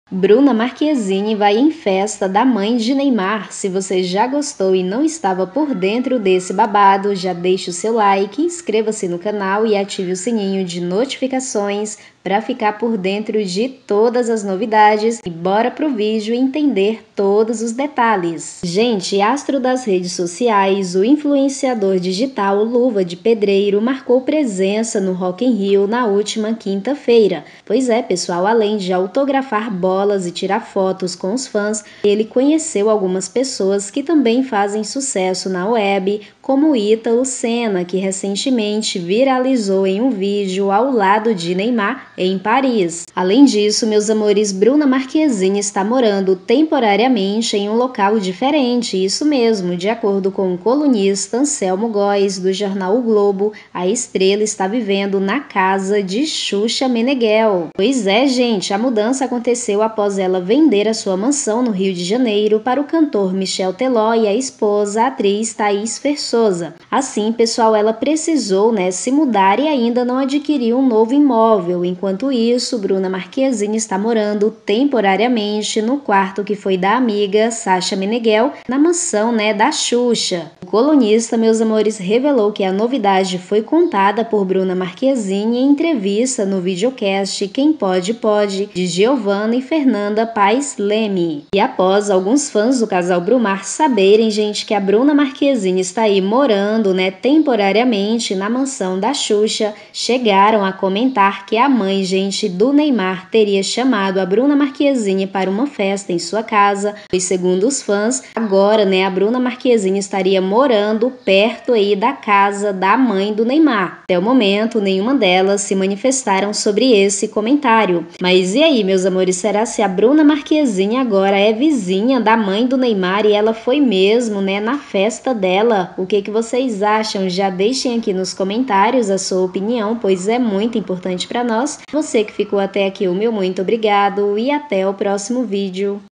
Bruna Marquezine vai em festa da mãe de Neymar. Se você já gostou e não estava por dentro desse babado, já deixe o seu like, inscreva-se no canal e ative o sininho de notificações para ficar por dentro de todas as novidades. E bora pro vídeo entender todos os detalhes. Gente, astro das redes sociais, o influenciador digital Luva de Pedreiro marcou presença no Rock in Rio na última quinta-feira. Pois é, pessoal, além de autografar bolas e tirar fotos com os fãs, ele conheceu algumas pessoas que também fazem sucesso na web, como Ítalo Senna, que recentemente viralizou em um vídeo ao lado de Neymar em Paris. Além disso, meus amores, Bruna Marquezine está morando temporariamente em um local diferente, isso mesmo, de acordo com o colunista Anselmo Góes, do jornal O Globo, a estrela está vivendo na casa de Xuxa Meneghel. Pois é, gente, a mudança aconteceu após ela vender a sua mansão no Rio de Janeiro para o cantor Michel Teló e a esposa, a atriz Thaís Versosa. Assim, pessoal, ela precisou, se mudar e ainda não adquiriu um novo imóvel. Enquanto isso, Bruna Marquezine está morando temporariamente no quarto que foi da amiga Sasha Meneghel, na mansão, da Xuxa. O colunista, meus amores, revelou que a novidade foi contada por Bruna Marquezine em entrevista no videocast Quem Pode Pode, de Giovanna e Fernanda Paes Leme. E após alguns fãs do casal Brumar saberem, gente, que a Bruna Marquezine está aí morando, temporariamente na mansão da Xuxa, chegaram a comentar que a mãe, gente, do Neymar teria chamado a Bruna Marquezine para uma festa em sua casa, pois segundo os fãs, agora, a Bruna Marquezine estaria morando perto aí da casa da mãe do Neymar. Até o momento, nenhuma delas se manifestaram sobre esse comentário. Mas e aí, meus amores, será se a Bruna Marquezine agora é vizinha da mãe do Neymar e ela foi mesmo, na festa dela? O que vocês acham? Já deixem aqui nos comentários a sua opinião, pois é muito importante para nós. Você que ficou até aqui, o meu muito obrigado e até o próximo vídeo.